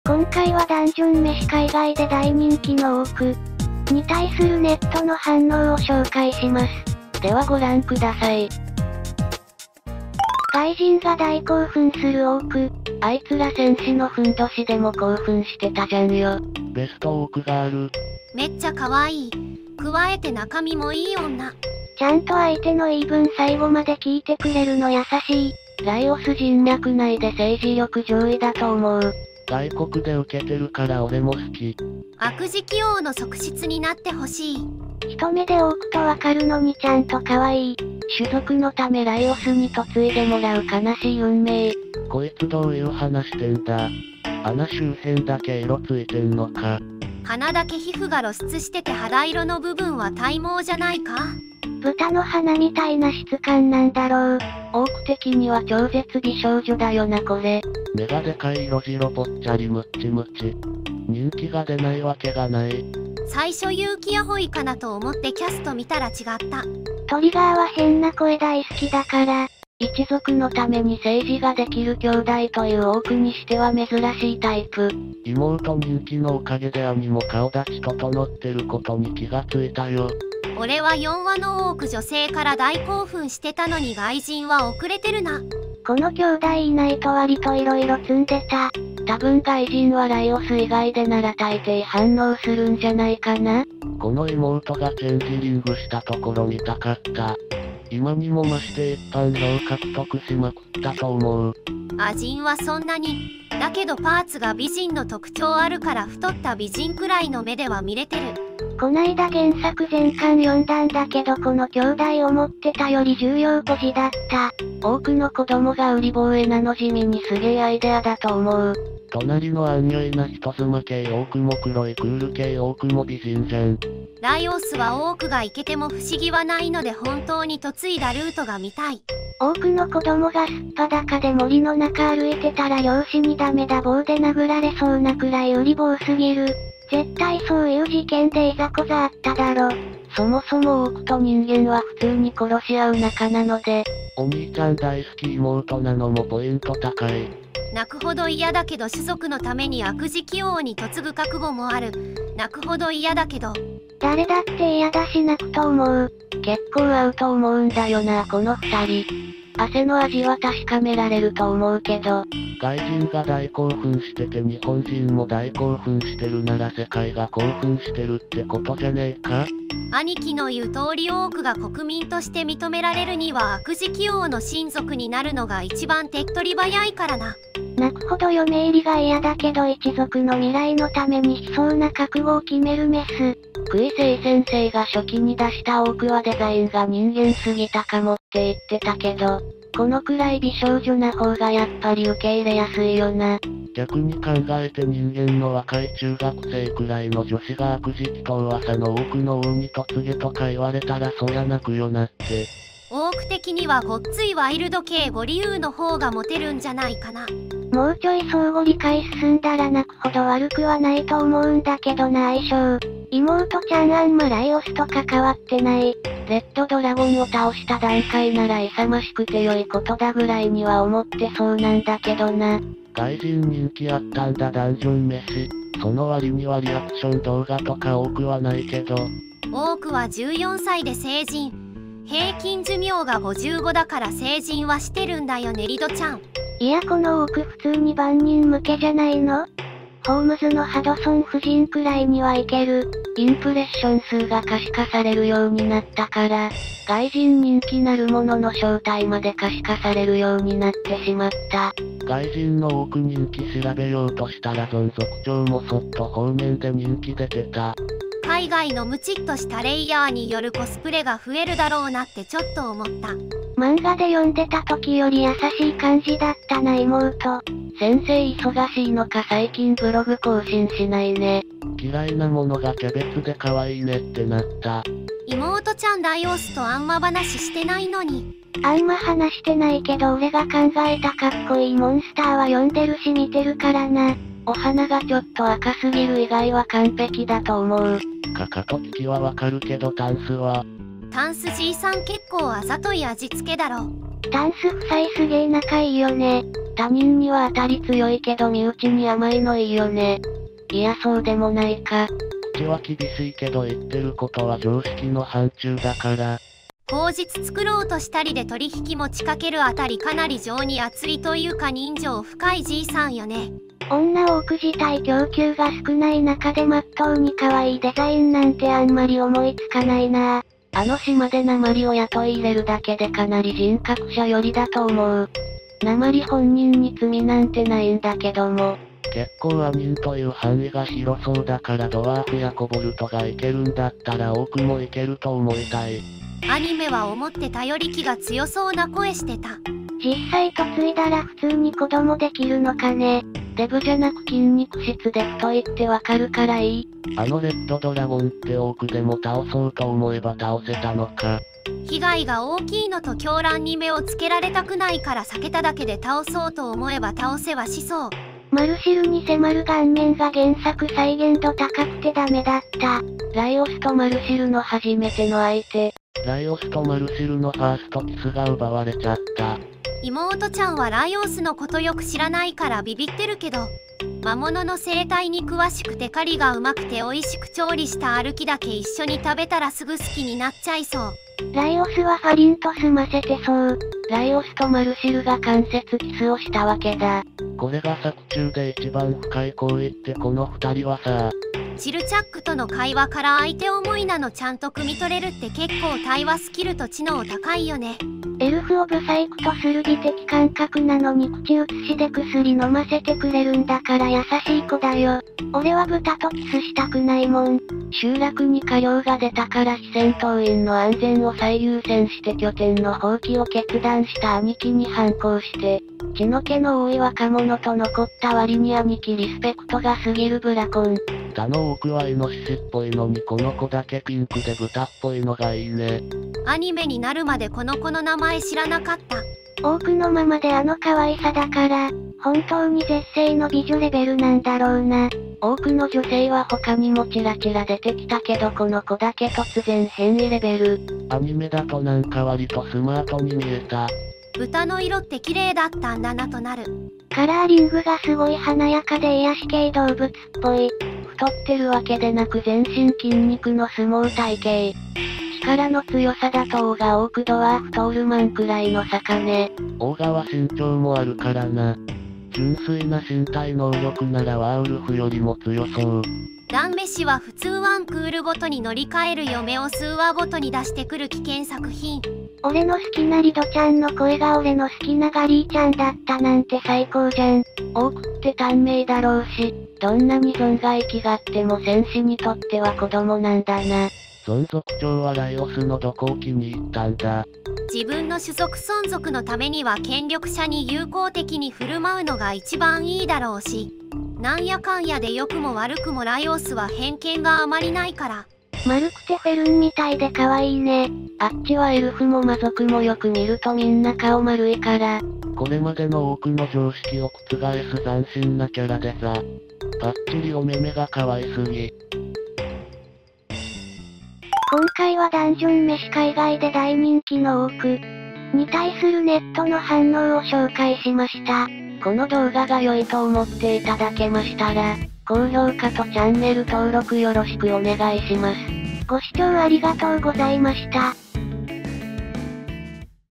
今回はダンジョン飯海外で大人気のオークに対するネットの反応を紹介します。 ではご覧ください。 外人が大興奮するオーク。 あいつら戦士のふんどしでも興奮してたじゃんよ。 ベストオークガール。 めっちゃ可愛い。加えて中身もいい女。 ちゃんと相手の言い分最後まで聞いてくれるの優しい。 ライオス人脈内で政治力上位だと思う。 外国で受けてるから俺も好き。 悪事起用の側室になってほしい。 一目でオークとわかるのにちゃんと可愛い。 種族のためライオスに嫁いでもらう悲しい運命。 こいつどういう話してんだ。穴周辺だけ色ついてんのか。 鼻だけ皮膚が露出してて肌色の部分は体毛じゃないか。 豚の鼻みたいな質感なんだろう。 オーク的には超絶美少女だよなこれ。 目がでかい色白ぽっちゃりムッチムチ。人気が出ないわけがない。 最初勇気アホイかなと思ってキャスト見たら違った。 トリガーは変な声大好きだから。 一族のために政治ができる兄弟というオークにしては珍しいタイプ。 妹人気のおかげで兄も顔立ち整ってることに気がついたよ。 俺は4話の多く女性から大興奮してたのに外人は遅れてるな。 この兄弟いないと割と色々積んでた。 多分外人はライオス以外でなら大抵反応するんじゃないかな。 この妹がチェンジリングしたところ見たかった。今にも増して一般票獲得しまくったと思う。 アジンはそんなに。だけどパーツが美人の特徴あるから太った美人くらいの目では見れてる。 こないだ原作全巻読んだんだけどこの兄弟思ってたより重要ポジだった。 多くの子供が売り防衛なの地味にすげえアイデアだと思う。 隣のアンニョイな人妻系オークも黒いクール系オークも美人じゃん。 ライオスはオークがイケても不思議はないので本当に嫁いだルートが見たい。 多くの子供がすっぱだかで森の中歩いてたら漁師にダメだ棒で殴られそうなくらい売り棒すぎる。絶対そういう事件でいざこざあっただろ。 そもそもオークと人間は普通に殺し合う仲なので。 お兄ちゃん大好き妹なのもポイント高い。 泣くほど嫌だけど種族のために悪事起用に嫁ぐ覚悟もある。泣くほど嫌だけど。 誰だって嫌だし泣くと思う。 結構合うと思うんだよなこの二人。汗の味は確かめられると思うけど。 外人が大興奮してて日本人も大興奮してるなら世界が興奮してるってことじゃねえか。 兄貴の言う通り多くが国民として認められるには悪事起用の親族になるのが一番手っ取り早いからな。 泣くほど嫁入りが嫌だけど一族の未来のためにしそうな覚悟を決めるメス。 クイセイ先生が初期に出したオークはデザインが人間すぎたかもって言ってたけど、このくらい美少女な方がやっぱり受け入れやすいよな。 逆に考えて人間の若い中学生くらいの女子が悪事祈祷噂の多くの王に嫁げとか言われたらそりゃ泣くよなって。 オーク的にはごっついワイルド系ゴリユーの方がモテるんじゃないかな。 もうちょい相互理解進んだら泣くほど悪くはないと思うんだけどな相性。妹ちゃんあんまライオスと関わってない。 レッドドラゴンを倒した段階なら勇ましくて良いことだぐらいには思ってそうなんだけどな。 外人人気あったんだダンジョン飯。その割にはリアクション動画とか多くはないけど。 多くは14歳で成人。平均寿命が55だから成人はしてるんだよねリドちゃん。 いやこの多く普通に万人向けじゃないの？ホームズのハドソン夫人くらいにはいける。 インプレッション数が可視化されるようになったから、外人人気なるものの正体まで可視化されるようになってしまった。 外人の多く人気調べようとしたらゾン族長もそっと方面で人気出てた。 海外のムチっとしたレイヤーによるコスプレが増えるだろうなってちょっと思った。 漫画で読んでた時より優しい感じだったな妹。 先生忙しいのか最近ブログ更新しないね。 嫌いなものがキャベツで可愛いねってなった。 妹ちゃんライオスとあんま話してないのに。 あんま話してないけど俺が考えたかっこいいモンスターは読んでるし見てるからな。 お花がちょっと赤すぎる以外は完璧だと思う。 かかと聞きはわかるけどタンスは。 タンスじいさん結構あざとい味付けだろ。 タンス夫妻すげえ仲いいよね。 他人には当たり強いけど身内に甘いのいいよね。いやそうでもないか。 口は厳しいけど言ってることは常識の範疇だから。 口実作ろうとしたりで取引持ちかけるあたりかなり情に熱いというか人情深いじいさんよね。 女多く自体供給が少ない中でまっとうに可愛いデザインなんてあんまり思いつかないな。 あの島で鉛を雇い入れるだけでかなり人格者寄りだと思う。鉛本人に罪なんてないんだけども。 結構アニンという範囲が広そうだからドワーフやコボルトがいけるんだったら多くもいけると思いたい。 アニメは思ってたより気が強そうな声してた。 実際嫁いだら普通に子供できるのかね。 デブじゃなく筋肉質で太いってわかるからいい。 あのレッドドラゴンって多くでも倒そうと思えば倒せたのか。 被害が大きいのと狂乱に目をつけられたくないから避けただけで倒そうと思えば倒せはしそう。 マルシルに迫る顔面が原作再現度高くてダメだった。 ライオスとマルシルの初めての相手。 ライオスとマルシルのファーストキスが奪われちゃった。 妹ちゃんはライオスのことよく知らないからビビってるけど、魔物の生態に詳しくて狩りがうまくて美味しく調理した歩きだけ一緒に食べたらすぐ好きになっちゃいそう。 ライオスはファリンと済ませてそう。 ライオスとマルシルが間接キスをしたわけだ。 これが作中で一番深い行為ってこの二人はさ。 チルチャックとの会話から相手思いなのちゃんと汲み取れるって結構対話スキルと知能高いよね。 エルフをブサイクとする美的感覚なのに口移しで薬飲ませてくれるんだから優しい子だよ。俺は豚とキスしたくないもん。 集落に過料が出たから非戦闘員の安全を最優先して拠点の放棄を決断した兄貴に反抗して、血の気の多い若者と残った割に兄貴リスペクトが過ぎるブラコン。 他の多くはイノシシっぽいのにこの子だけピンクで豚っぽいのがいいね。 アニメになるまでこの子の名前知らなかった。 多くのままであの可愛さだから、本当に絶世の美女レベルなんだろうな。 多くの女性は他にもチラチラ出てきたけどこの子だけ突然変異レベル。 アニメだとなんか割とスマートに見えた。 豚の色って綺麗だったんだなとなる。 カラーリングがすごい華やかで癒し系動物っぽい。 太ってるわけでなく全身筋肉の相撲体型。力の強さだとオーガオークドワーフトールマンくらいの差かね。 オーガは身長もあるからな。純粋な身体能力ならワーウルフよりも強そう。 ランメ氏は普通ワンクールごとに乗り換える嫁を数話ごとに出してくる危険作品。 俺の好きなリドちゃんの声が俺の好きなガリーちゃんだったなんて最高じゃん。 オークって短命だろうし、どんなに存在気があっても戦士にとっては子供なんだな。 存続長はライオスのどこを気に入ったんだ。 自分の種族存続のためには権力者に友好的に振る舞うのが一番いいだろうし、なんやかんやで良くも悪くもライオスは偏見があまりないから。 丸くてフェルンみたいで可愛いね。 あっちはエルフも魔族もよく見るとみんな顔丸いから。 これまでの多くの常識を覆す斬新なキャラでさ。バッチリお目目が可愛すぎ。 今回はダンジョン飯海外で大人気のオークに対するネットの反応を紹介しました。 この動画が良いと思っていただけましたら、高評価とチャンネル登録よろしくお願いします。 ご視聴ありがとうございました。